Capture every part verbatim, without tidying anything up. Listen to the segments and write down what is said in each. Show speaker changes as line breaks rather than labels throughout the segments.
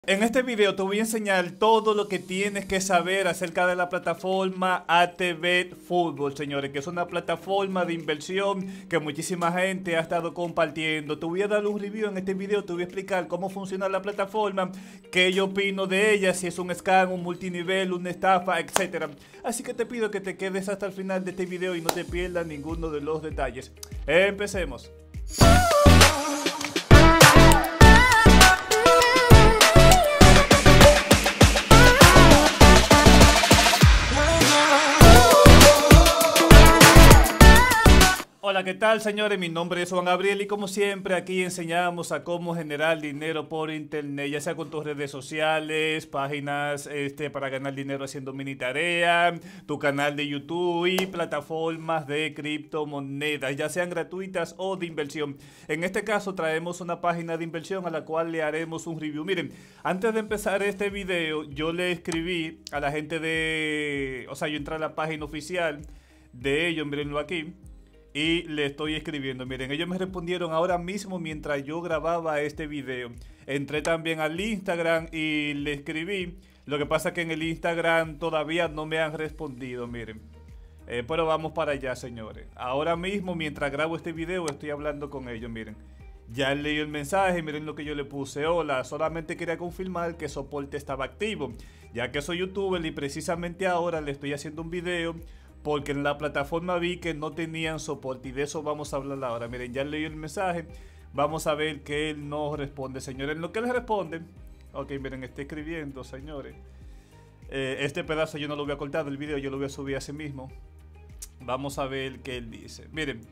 En este video te voy a enseñar todo lo que tienes que saber acerca de la plataforma ATV Fútbol, señores, que es una plataforma de inversión que muchísima gente ha estado compartiendo. Te voy a dar un review en este video, te voy a explicar cómo funciona la plataforma, qué yo opino de ella, si es un scam, un multinivel, una estafa, etcétera. Así que te pido que te quedes hasta el final de este video y no te pierdas ninguno de los detalles. Empecemos. Hola, ¿qué tal, señores? Mi nombre es Juan Gabriel y como siempre aquí enseñamos a cómo generar dinero por internet, ya sea con tus redes sociales, páginas este, para ganar dinero haciendo mini tarea, tu canal de YouTube y plataformas de criptomonedas, ya sean gratuitas o de inversión. En este caso traemos una página de inversión a la cual le haremos un review. Miren, antes de empezar este video yo le escribí a la gente de... O sea, yo entré a la página oficial de ellos, mírenlo aquí. Y le estoy escribiendo, miren, ellos me respondieron ahora mismo mientras yo grababa este video. Entré también al Instagram y le escribí. Lo que pasa es que en el Instagram todavía no me han respondido, miren. Eh, pero vamos para allá, señores. Ahora mismo, mientras grabo este video, estoy hablando con ellos, miren. Ya leí el mensaje, miren lo que yo le puse. Hola, solamente quería confirmar que soporte estaba activo, ya que soy youtuber y precisamente ahora le estoy haciendo un video porque en la plataforma vi que no tenían soporte y de eso vamos a hablar ahora. Miren, ya leí el mensaje, vamos a ver que él no responde, señores. En lo que él responde, ok, miren, está escribiendo, señores. Eh, este pedazo yo no lo voy a cortar del video, yo lo voy a subir a sí mismo. Vamos a ver qué él dice. Miren,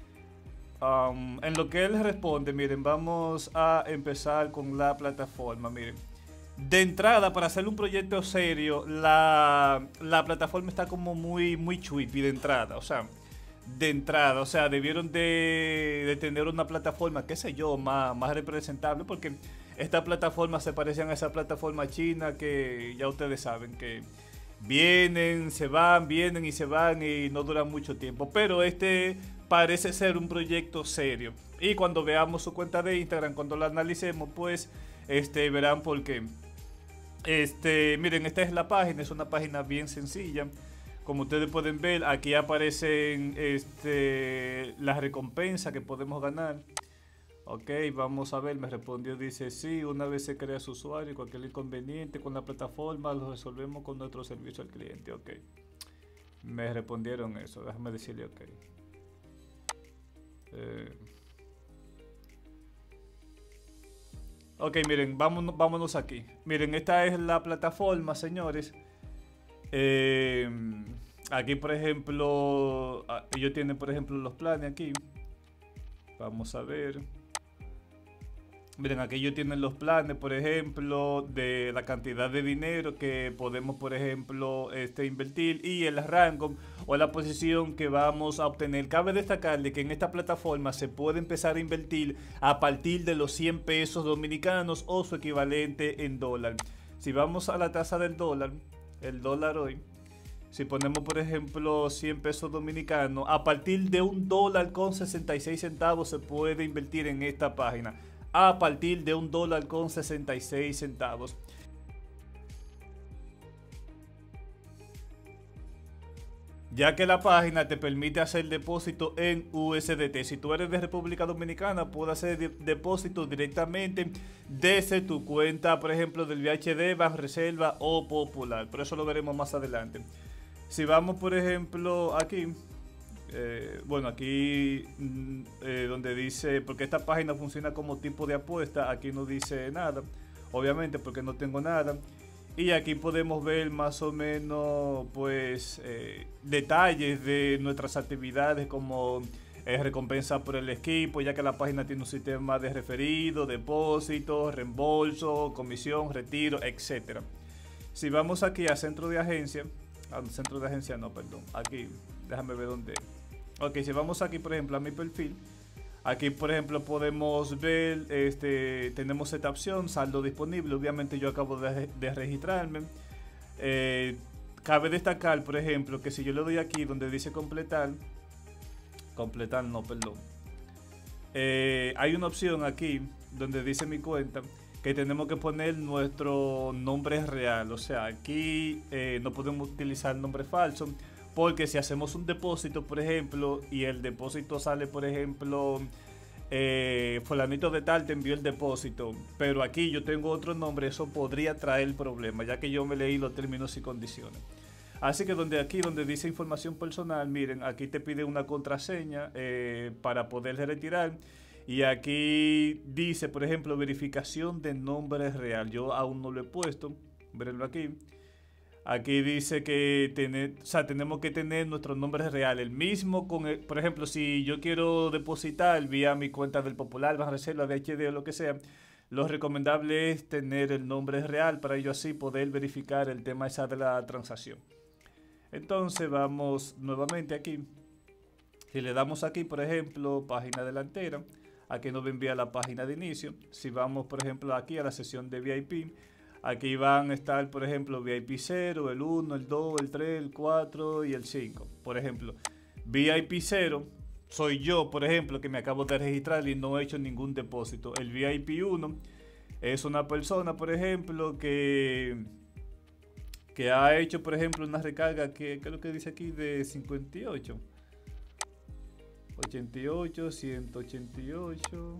um, en lo que él responde, miren, vamos a empezar con la plataforma, miren. De entrada, para hacer un proyecto serio, la, la plataforma está como muy, muy chuipi de entrada. O sea, de entrada, o sea, debieron de, de tener una plataforma, qué sé yo, más, más representable. Porque estas plataformas se parecen a esa plataforma china que ya ustedes saben que vienen, se van, vienen y se van y no duran mucho tiempo. Pero este parece ser un proyecto serio. Y cuando veamos su cuenta de Instagram, cuando la analicemos, pues este, verán por qué. Este, miren, esta es la página, es una página bien sencilla. Como ustedes pueden ver, aquí aparecen este, las recompensas que podemos ganar. Ok, vamos a ver, me respondió, dice, sí, una vez se crea su usuario, cualquier inconveniente con la plataforma lo resolvemos con nuestro servicio al cliente. Ok, me respondieron eso, déjame decirle ok. Eh... Ok, miren, vámonos, vámonos aquí. Miren, esta es la plataforma, señores. Eh, aquí, por ejemplo, ellos tienen, por ejemplo, los planes aquí. Vamos a ver. Miren, aquí ellos tienen los planes, por ejemplo, de la cantidad de dinero que podemos, por ejemplo, este, invertir y el rango o la posición que vamos a obtener. Cabe destacarle que en esta plataforma se puede empezar a invertir a partir de los cien pesos dominicanos o su equivalente en dólar. Si vamos a la tasa del dólar, el dólar hoy, si ponemos, por ejemplo, cien pesos dominicanos, a partir de un dólar con sesenta y seis centavos se puede invertir en esta página. A partir de un dólar con sesenta y seis centavos. Ya que la página te permite hacer depósito en U S D T. Si tú eres de República Dominicana, puedes hacer de depósito directamente desde tu cuenta, por ejemplo, del V H D, Banreserva o Popular. Pero eso lo veremos más adelante. Si vamos, por ejemplo, aquí. Eh, bueno, aquí eh, donde dice, porque esta página funciona como tipo de apuesta, aquí no dice nada, obviamente porque no tengo nada. Y aquí podemos ver más o menos pues eh, detalles de nuestras actividades como eh, recompensa por el equipo, ya que la página tiene un sistema de referido, depósito, reembolso, comisión, retiro, etcétera. Si vamos aquí a centro de agencia, al centro de agencia no, perdón, aquí, déjame ver dónde. Ok, si vamos aquí, por ejemplo, a mi perfil, aquí, por ejemplo, podemos ver, este, tenemos esta opción, saldo disponible. Obviamente yo acabo de, de registrarme. Eh, cabe destacar, por ejemplo, que si yo le doy aquí donde dice completar, completar, no, perdón. Eh, hay una opción aquí donde dice mi cuenta que tenemos que poner nuestro nombre real. O sea, aquí eh, no podemos utilizar nombre falso, porque si hacemos un depósito, por ejemplo, y el depósito sale, por ejemplo, eh, fulanito de tal te envió el depósito, pero aquí yo tengo otro nombre, eso podría traer problemas, ya que yo me leí los términos y condiciones. Así que donde aquí, donde dice información personal, miren, aquí te pide una contraseña eh, para poder retirar. Y aquí dice, por ejemplo, verificación de nombre real. Yo aún no lo he puesto. Véanlo aquí. Aquí dice que tener, o sea, tenemos que tener nuestro nombre real. El mismo con el, por ejemplo, si yo quiero depositar vía mi cuenta del Popular, Banreserva, de H D o lo que sea, lo recomendable es tener el nombre real para yo así poder verificar el tema esa de la transacción. Entonces vamos nuevamente aquí. Si le damos aquí, por ejemplo, página delantera, aquí nos va a enviar la página de inicio. Si vamos, por ejemplo, aquí a la sesión de V I P, aquí van a estar, por ejemplo, V I P cero, el uno, el dos, el tres, el cuatro y el cinco. Por ejemplo, V I P cero soy yo, por ejemplo, que me acabo de registrar y no he hecho ningún depósito. El V I P uno es una persona, por ejemplo, que... que ha hecho, por ejemplo, una recarga que, ¿qué es lo que dice aquí? De cincuenta y ocho. ochenta y ocho, ciento ochenta y ocho.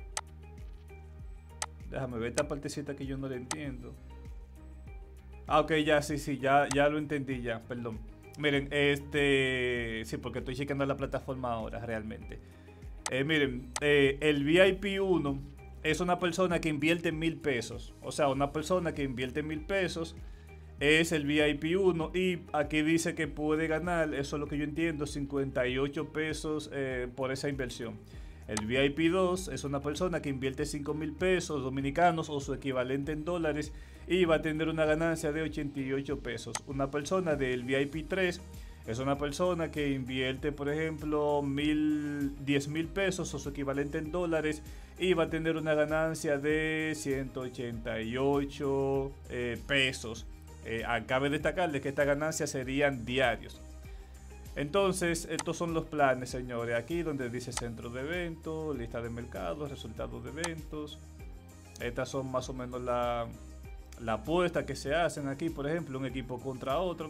Déjame ver esta partecita que yo no le entiendo. Ah, ok, ya, sí, sí, ya, ya lo entendí ya, perdón. Miren, este... sí, porque estoy checando la plataforma ahora, realmente. Eh, miren, eh, el V I P uno es una persona que invierte mil pesos. O sea, una persona que invierte mil pesos es el V I P uno y aquí dice que puede ganar, eso es lo que yo entiendo, cincuenta y ocho pesos eh, por esa inversión. El V I P dos es una persona que invierte cinco mil pesos dominicanos o su equivalente en dólares y va a tener una ganancia de ochenta y ocho pesos. Una persona del V I P tres es una persona que invierte, por ejemplo, diez mil pesos o su equivalente en dólares y va a tener una ganancia de ciento ochenta y ocho eh, pesos. Eh, cabe destacar de que estas ganancias serían diarios. Entonces, estos son los planes, señores. Aquí donde dice centro de eventos, lista de mercados, resultados de eventos. Estas son más o menos la, la apuesta que se hacen aquí, por ejemplo, un equipo contra otro.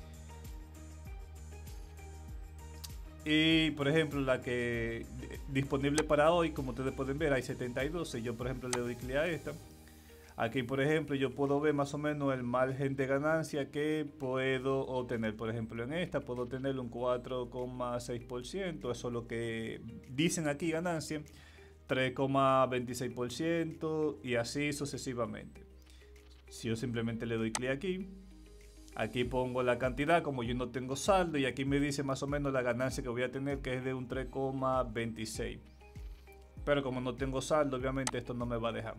Y, por ejemplo, la que disponible para hoy, como ustedes pueden ver, hay setenta y dos. Si yo, por ejemplo, le doy clic a esta. Aquí, por ejemplo, yo puedo ver más o menos el margen de ganancia que puedo obtener. Por ejemplo, en esta puedo tener un cuatro coma seis por ciento. Eso es lo que dicen aquí, ganancia. tres coma veintiséis por ciento y así sucesivamente. Si yo simplemente le doy clic aquí, aquí pongo la cantidad, como yo no tengo saldo, y aquí me dice más o menos la ganancia que voy a tener, que es de un tres coma veintiséis. Pero como no tengo saldo, obviamente esto no me va a dejar.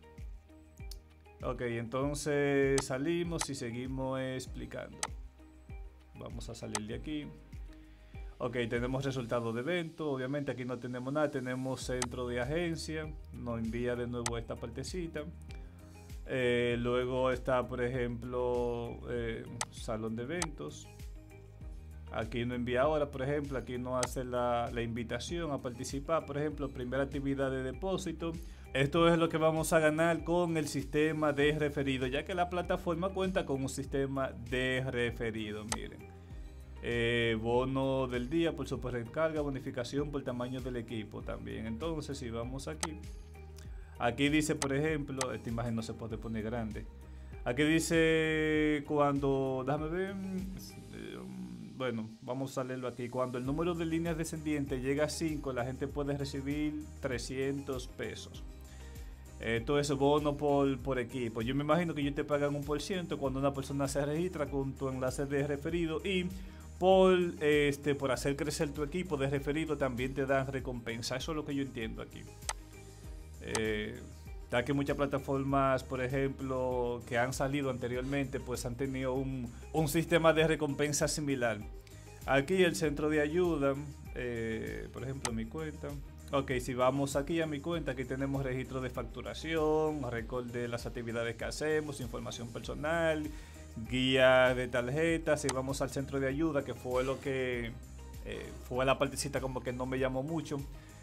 Ok, entonces salimos y seguimos explicando. Vamos a salir de aquí. Ok, tenemos resultados de evento. Obviamente aquí no tenemos nada. Tenemos centro de agencia. Nos envía de nuevo esta partecita. Eh, luego está, por ejemplo, eh, salón de eventos. Aquí nos envía ahora, por ejemplo, aquí nos hace la, la invitación a participar. Por ejemplo, primera actividad de depósito. Esto es lo que vamos a ganar con el sistema de referido, ya que la plataforma cuenta con un sistema de referido. Miren, eh, bono del día por super recarga, bonificación por tamaño del equipo también. Entonces, si vamos aquí, aquí dice, por ejemplo, esta imagen no se puede poner grande. Aquí dice cuando, déjame ver, bueno, vamos a leerlo aquí. Cuando el número de líneas descendientes llega a cinco, la gente puede recibir trescientos pesos. Esto es bono por, por equipo. Yo me imagino que ellos te pagan un por ciento cuando una persona se registra con tu enlace de referido, y por, este, por hacer crecer tu equipo de referido también te dan recompensa. Eso es lo que yo entiendo aquí. Eh, ya que muchas plataformas, por ejemplo, que han salido anteriormente, pues han tenido un, un sistema de recompensa similar. Aquí el centro de ayuda, eh, por ejemplo, mi cuenta. Ok, si vamos aquí a mi cuenta, aquí tenemos registro de facturación, récord de las actividades que hacemos, información personal, guía de tarjetas. Si vamos al centro de ayuda, que fue lo que eh, fue la partecita como que no me llamó mucho,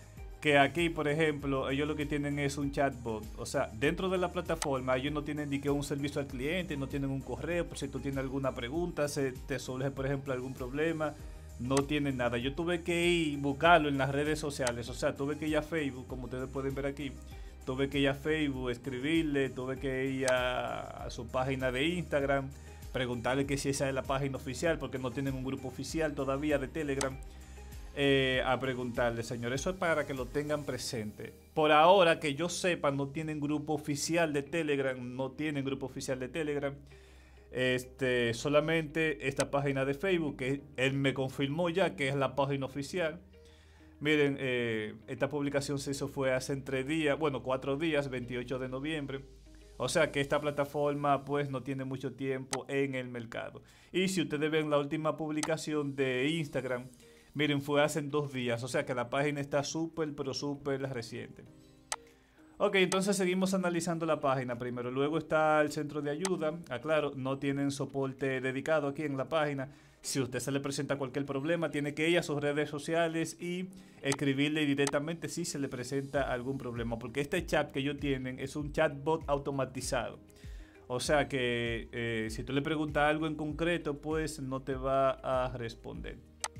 que aquí, por ejemplo, ellos lo que tienen es un chatbot. O sea, dentro de la plataforma ellos no tienen ni que un servicio al cliente, no tienen un correo, por si tú tienes alguna pregunta, se te surge, por ejemplo, algún problema, no tienen nada. Yo tuve que ir buscarlo en las redes sociales, o sea, tuve que ir a Facebook, como ustedes pueden ver aquí. Tuve que ir a Facebook, escribirle, tuve que ir a, a su página de Instagram, preguntarle que si esa es la página oficial, porque no tienen un grupo oficial todavía de Telegram. Eh, a preguntarle, señor, eso es para que lo tengan presente. Por ahora, que yo sepa, no tienen grupo oficial de Telegram, no tienen grupo oficial de Telegram. Este, solamente esta página de Facebook, que él me confirmó ya que es la página oficial. Miren, eh, esta publicación se hizo fue hace tres días, bueno, cuatro días, veintiocho de noviembre. O sea que esta plataforma pues no tiene mucho tiempo en el mercado. Y si ustedes ven la última publicación de Instagram, miren, fue hace dos días. O sea que la página está súper, pero súper reciente. Ok, entonces seguimos analizando la página primero. Luego está el centro de ayuda. Aclaro, no tienen soporte dedicado aquí en la página. Si a usted se le presenta cualquier problema, tiene que ir a sus redes sociales y escribirle directamente si se le presenta algún problema. Porque este chat que ellos tienen es un chatbot automatizado. O sea que eh, si tú le preguntas algo en concreto, pues no te va a responder.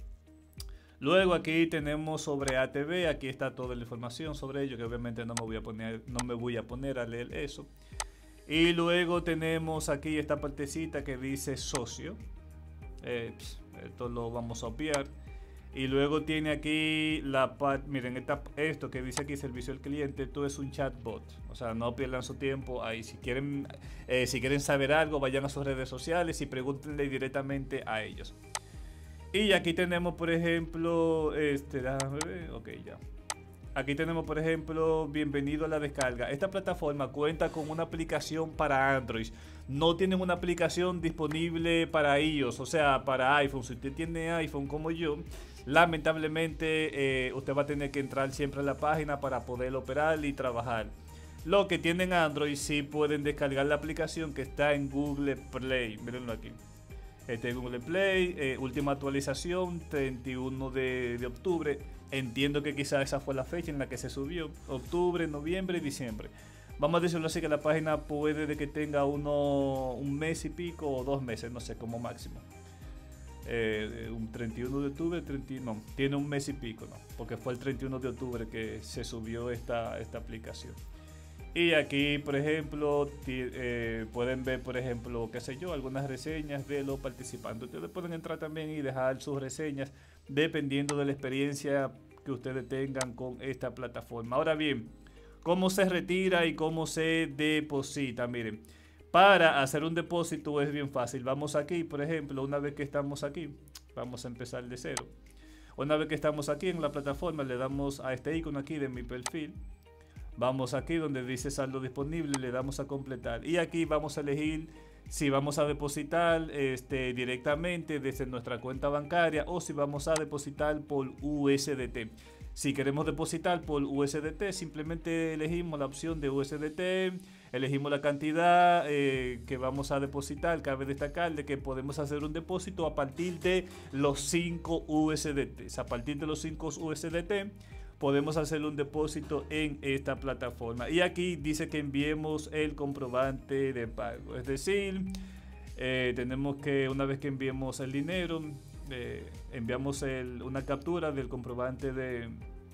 Luego aquí tenemos sobre A T V, aquí está toda la información sobre ello, que obviamente no me voy a poner, no me voy a poner a leer eso. Y luego tenemos aquí esta partecita que dice socio. Eh, esto lo vamos a obviar. Y luego tiene aquí la parte, miren, esta, esto que dice aquí servicio al cliente, esto es un chatbot. O sea, no pierdan su tiempo ahí. Si quieren, eh, si quieren saber algo, vayan a sus redes sociales y pregúntenle directamente a ellos. Y aquí tenemos, por ejemplo, este, déjame ver, ok, ya. Aquí tenemos, por ejemplo, bienvenido a la descarga. Esta plataforma cuenta con una aplicación para Android. No tienen una aplicación disponible para iOS, o sea, para iPhone. Si usted tiene iPhone como yo, lamentablemente eh, usted va a tener que entrar siempre a la página para poder operar y trabajar. Los que tienen Android sí pueden descargar la aplicación que está en Google Play. Mírenlo aquí. Este Google Play, eh, última actualización, treinta y uno de, de octubre. Entiendo que quizás esa fue la fecha en la que se subió. Octubre, noviembre y diciembre. Vamos a decirlo así, que la página puede de que tenga uno un mes y pico o dos meses, no sé, como máximo. Eh, un treinta y uno de octubre, treinta, no, tiene un mes y pico, no, porque fue el treinta y uno de octubre que se subió esta, esta aplicación. Y aquí, por ejemplo, eh, pueden ver, por ejemplo, qué sé yo, algunas reseñas de los participantes. Ustedes pueden entrar también y dejar sus reseñas dependiendo de la experiencia que ustedes tengan con esta plataforma. Ahora bien, ¿cómo se retira y cómo se deposita? Miren, para hacer un depósito es bien fácil. Vamos aquí, por ejemplo, una vez que estamos aquí, vamos a empezar de cero. Una vez que estamos aquí en la plataforma, le damos a este icono aquí de mi perfil. Vamos aquí donde dice saldo disponible, le damos a completar. Y aquí vamos a elegir si vamos a depositar este, directamente desde nuestra cuenta bancaria o si vamos a depositar por U S D T. Si queremos depositar por U S D T, simplemente elegimos la opción de U S D T, elegimos la cantidad eh, que vamos a depositar. Cabe destacar de que podemos hacer un depósito a partir de los cinco U S D T. A partir de los cinco U S D T podemos hacer un depósito en esta plataforma. Y aquí dice que enviemos el comprobante de pago. Es decir, eh, tenemos que, una vez que enviemos el dinero, eh, enviamos el, una captura del comprobante de,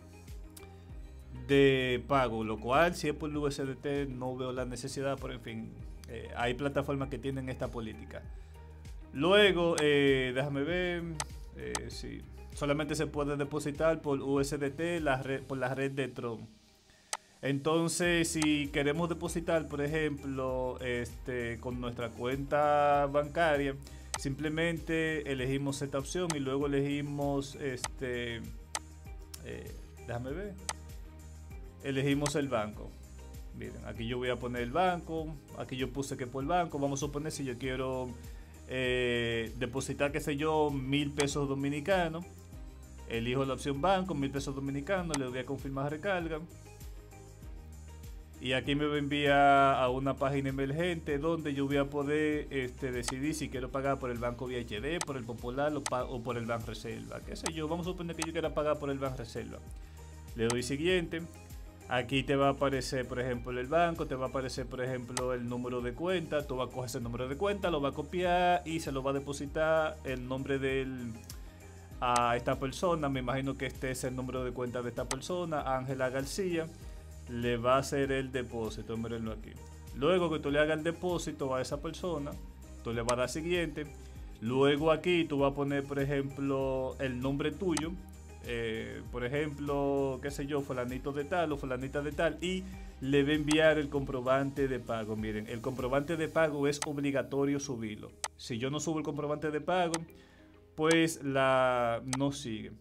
de pago. Lo cual, si es por U S D T, no veo la necesidad, pero en fin, eh, hay plataformas que tienen esta política. Luego, eh, déjame ver, eh, sí. Solamente se puede depositar por U S D T la red, por la red de Tron. Entonces, si queremos depositar, por ejemplo, este, con nuestra cuenta bancaria, simplemente elegimos esta opción y luego elegimos, este, eh, déjame ver, elegimos el banco. Miren, aquí yo voy a poner el banco, aquí yo puse que por el banco. Vamos a suponer si yo quiero eh, depositar, qué sé yo, mil pesos dominicanos. Elijo la opción banco, mil pesos dominicanos, le doy a confirmar recarga. Y aquí me va a enviar a una página emergente donde yo voy a poder este, decidir si quiero pagar por el Banco V H D, por el Popular o, o por el Banreserva. Qué sé yo, vamos a suponer que yo quiera pagar por el Banreserva. Le doy siguiente. Aquí te va a aparecer, por ejemplo, el banco, te va a aparecer, por ejemplo, el número de cuenta. Tú vas a coger ese número de cuenta, lo va a copiar y se lo va a depositar el nombre del a esta persona. Me imagino que este es el número de cuenta de esta persona, Ángela García. Le va a hacer el depósito, mírenlo aquí. Luego que tú le hagas el depósito a esa persona, tú le vas a dar siguiente. Luego aquí tú vas a poner, por ejemplo, el nombre tuyo. Eh, por ejemplo, qué sé yo, fulanito de tal o fulanita de tal, y le va a enviar el comprobante de pago. Miren, el comprobante de pago es obligatorio subirlo. Si yo no subo el comprobante de pago, pues la no sigue.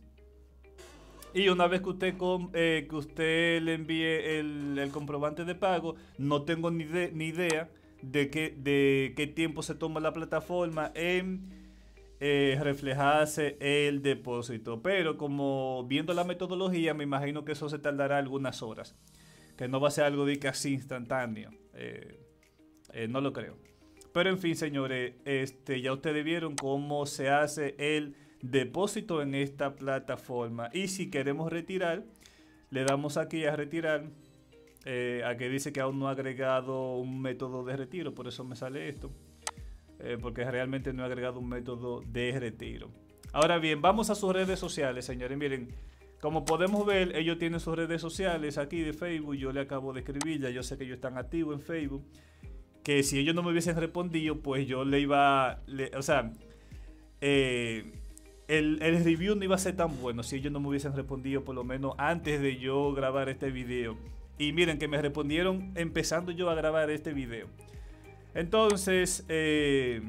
Y una vez que usted, com, eh, que usted le envíe el, el comprobante de pago, no tengo ni, de, ni idea de qué, de qué tiempo se toma la plataforma en Eh, reflejarse el depósito, pero como viendo la metodología me imagino que eso se tardará algunas horas, que no va a ser algo de casi instantáneo. eh, eh, no lo creo, pero en fin, señores, este, ya ustedes vieron cómo se hace el depósito en esta plataforma. Y si queremos retirar, le damos aquí a retirar. Eh, aquí dice que aún no ha agregado un método de retiro, por eso me sale esto. Eh, porque realmente no he agregado un método de retiro. Ahora bien, vamos a sus redes sociales, señores. Miren, como podemos ver, ellos tienen sus redes sociales aquí de Facebook. Yo le acabo de escribir, ya yo sé que ellos están activos en Facebook. Que si ellos no me hubiesen respondido, pues yo le iba... Le, o sea, eh, el, el review no iba a ser tan bueno si ellos no me hubiesen respondido por lo menos antes de yo grabar este video. Y miren que me respondieron empezando yo a grabar este video. Entonces, eh,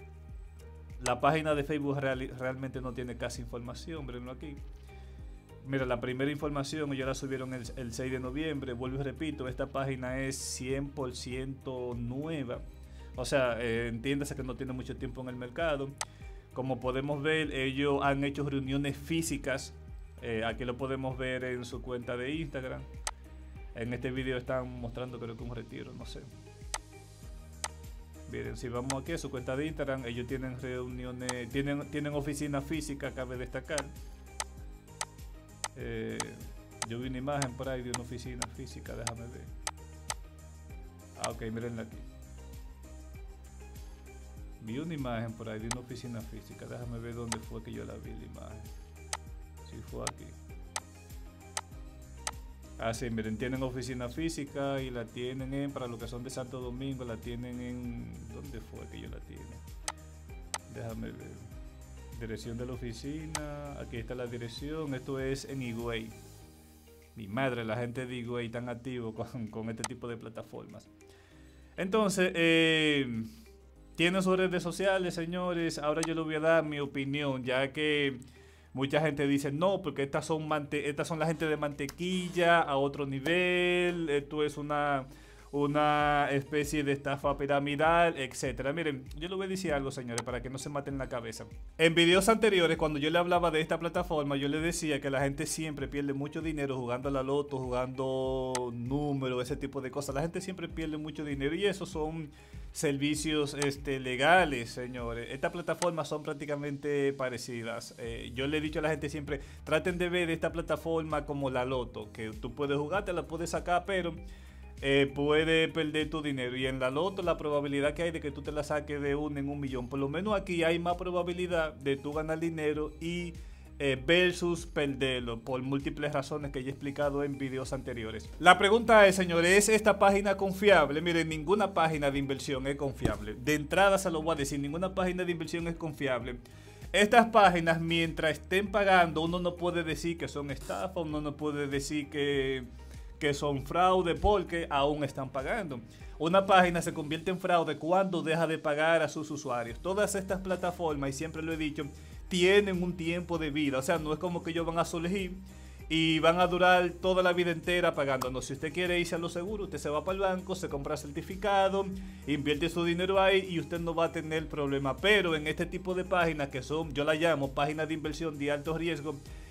la página de Facebook real, realmente no tiene casi información. Mírenlo aquí. Mira, la primera información ellos la subieron el, el seis de noviembre. Vuelvo y repito, esta página es cien por ciento nueva. O sea, eh, entiéndase que no tiene mucho tiempo en el mercado. Como podemos ver, ellos han hecho reuniones físicas. Eh, aquí lo podemos ver en su cuenta de Instagram. En este video están mostrando, creo que un retiro, no sé. Miren, si vamos aquí a su cuenta de Instagram, ellos tienen reuniones, tienen, tienen oficina física, cabe destacar. Eh, yo vi una imagen por ahí de una oficina física, déjame ver. Ah, ok, mirenla aquí. Vi una imagen por ahí de una oficina física, déjame ver dónde fue que yo la vi la imagen. Si fue aquí. Ah, sí, miren, tienen oficina física y la tienen en, para los que son de Santo Domingo, la tienen en, ¿dónde fue que yo la tiene? Déjame ver. Dirección de la oficina, aquí está la dirección, esto es en Higüey. Mi madre, la gente de Higüey tan activo con, con este tipo de plataformas. Entonces, eh, tienen sus redes sociales, señores. Ahora yo les voy a dar mi opinión, ya que mucha gente dice, no, porque estas son, mante estas son la gente de mantequilla a otro nivel, esto es una, una especie de estafa piramidal, etcétera. Miren, yo les voy a decir algo, señores, para que no se maten la cabeza. En videos anteriores, cuando yo le hablaba de esta plataforma, yo le decía que la gente siempre pierde mucho dinero jugando a la loto, jugando números, ese tipo de cosas. La gente siempre pierde mucho dinero y esos son servicios este, legales, señores. Estas plataformas son prácticamente parecidas. Eh, yo le he dicho a la gente siempre, traten de ver esta plataforma como la loto, que tú puedes jugar, te la puedes sacar, pero eh, puedes perder tu dinero. Y en la loto la probabilidad que hay de que tú te la saques de un en un millón, por lo menos aquí hay más probabilidad de tú ganar dinero y Eh, versus perderlo por múltiples razones que ya he explicado en videos anteriores. La pregunta es, señores, ¿es esta página confiable? Miren, ninguna página de inversión es confiable. De entrada se lo voy a decir, ninguna página de inversión es confiable. Estas páginas, mientras estén pagando, uno no puede decir que son estafa, uno no puede decir que, que son fraude porque aún están pagando. Una página se convierte en fraude cuando deja de pagar a sus usuarios. Todas estas plataformas, y siempre lo he dicho, tienen un tiempo de vida. O sea, no es como que ellos van a surgir y van a durar toda la vida entera pagándonos. Si usted quiere irse a lo seguro, usted se va para el banco, se compra certificado, invierte su dinero ahí y usted no va a tener problema. Pero en este tipo de páginas que son, yo la llamo páginas de inversión de alto riesgo,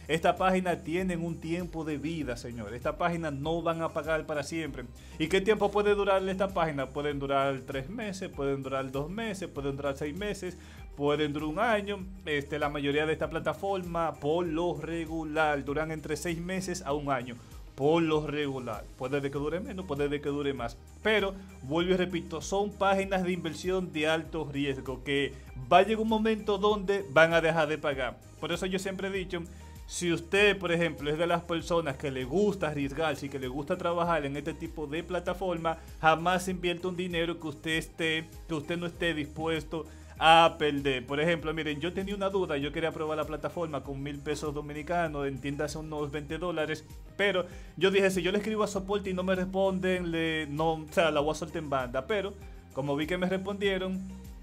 Esta página tienen un tiempo de vida, señores. Esta página no van a pagar para siempre. ¿Y qué tiempo puede durar esta página? Pueden durar tres meses, pueden durar dos meses, pueden durar seis meses, pueden durar un año. Este, la mayoría de esta plataforma, por lo regular, duran entre seis meses a un año. Por lo regular. Puede de que dure menos, puede de que dure más. Pero, vuelvo y repito, son páginas de inversión de alto riesgo que va a llegar un momento donde van a dejar de pagar. Por eso yo siempre he dicho, si usted, por ejemplo, es de las personas que le gusta arriesgarse y que le gusta trabajar en este tipo de plataforma, jamás invierta un dinero que usted esté, que usted no esté dispuesto a perder. Por ejemplo, miren, yo tenía una duda, yo quería probar la plataforma con mil pesos dominicanos, en tiendas unos veinte dólares, pero yo dije, si yo le escribo a soporte y no me responden, le, no, o sea, la voy a soltar en banda, pero como vi que me respondieron,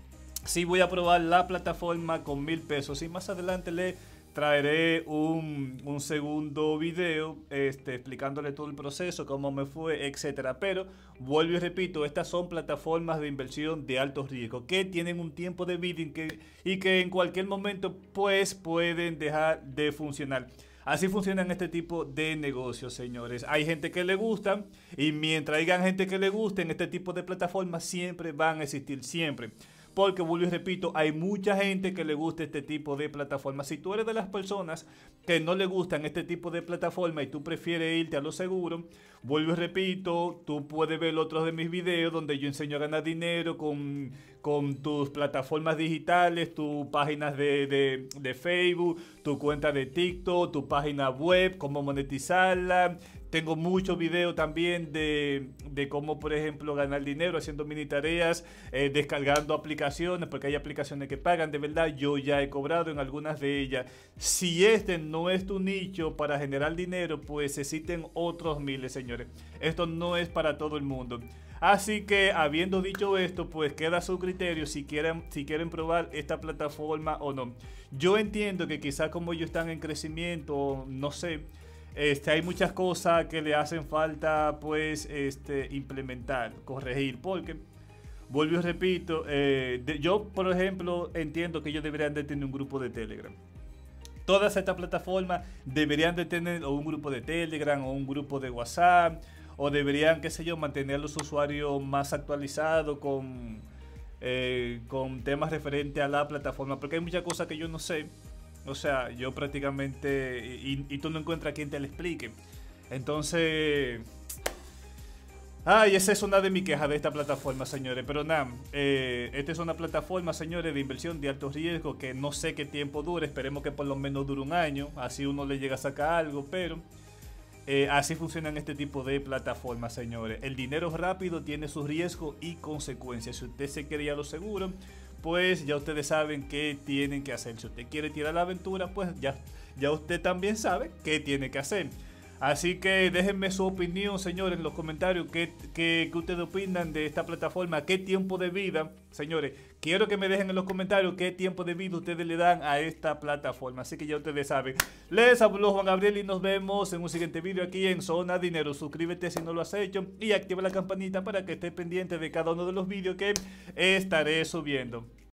sí voy a probar la plataforma con mil pesos y más adelante le traeré un, un segundo video este, explicándole todo el proceso, cómo me fue, etcétera. Pero vuelvo y repito, estas son plataformas de inversión de alto riesgo que tienen un tiempo de vida y que, y que en cualquier momento pues pueden dejar de funcionar. Así funcionan este tipo de negocios, señores. Hay gente que le gusta y mientras haya gente que le guste en este tipo de plataformas siempre van a existir, siempre. Porque, vuelvo y repito, hay mucha gente que le gusta este tipo de plataformas. Si tú eres de las personas que no le gustan este tipo de plataformas y tú prefieres irte a lo seguro, vuelvo y repito, tú puedes ver otros de mis videos donde yo enseño a ganar dinero con, con tus plataformas digitales, tus páginas de, de, de Facebook, tu cuenta de TikTok, tu página web, cómo monetizarla. Tengo muchos videos también de, de cómo, por ejemplo, ganar dinero haciendo mini tareas, eh, descargando aplicaciones, porque hay aplicaciones que pagan. De verdad, yo ya he cobrado en algunas de ellas. Si este no es tu nicho para generar dinero, pues existen otros miles, señores. Esto no es para todo el mundo. Así que, habiendo dicho esto, pues queda a su criterio si quieren, si quieren probar esta plataforma o no. Yo entiendo que quizás como ellos están en crecimiento, no sé, Este, hay muchas cosas que le hacen falta pues este, implementar, corregir, porque vuelvo y repito, eh, de, yo por ejemplo entiendo que ellos deberían de tener un grupo de Telegram. Todas estas plataformas deberían de tener o un grupo de Telegram o un grupo de WhatsApp, o deberían, qué sé yo, mantener a los usuarios más actualizados con, eh, con temas referentes a la plataforma, porque hay muchas cosas que yo no sé. O sea, yo prácticamente... Y, y tú no encuentras quien te lo explique. Entonces... Ay, esa es una de mis quejas de esta plataforma, señores. Pero nada, eh, esta es una plataforma, señores, de inversión de alto riesgo que no sé qué tiempo dure. Esperemos que por lo menos dure un año. Así uno le llega a sacar algo, pero... Eh, así funcionan este tipo de plataformas, señores. El dinero rápido tiene sus riesgos y consecuencias. Si usted se quiere ir a lo seguro, pues ya ustedes saben qué tienen que hacer. Si usted quiere tirar la aventura, pues ya, ya usted también sabe qué tiene que hacer. Así que déjenme su opinión, señores, en los comentarios. ¿Qué, qué, qué ustedes opinan de esta plataforma? ¿Qué tiempo de vida? Señores, quiero que me dejen en los comentarios qué tiempo de vida ustedes le dan a esta plataforma. Así que ya ustedes saben. Les habló Juan Gabriel y nos vemos en un siguiente video aquí en Zona Dinero. Suscríbete si no lo has hecho y activa la campanita para que estés pendiente de cada uno de los vídeos que estaré subiendo.